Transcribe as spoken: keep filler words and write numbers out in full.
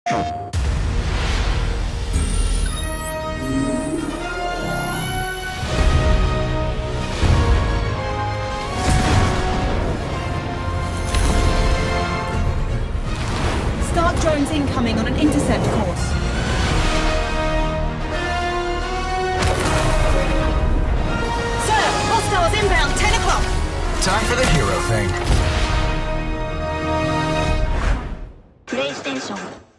Stark drones incoming on an intercept course. Sir, hostiles inbound, ten o'clock! Time for the hero thing. PlayStation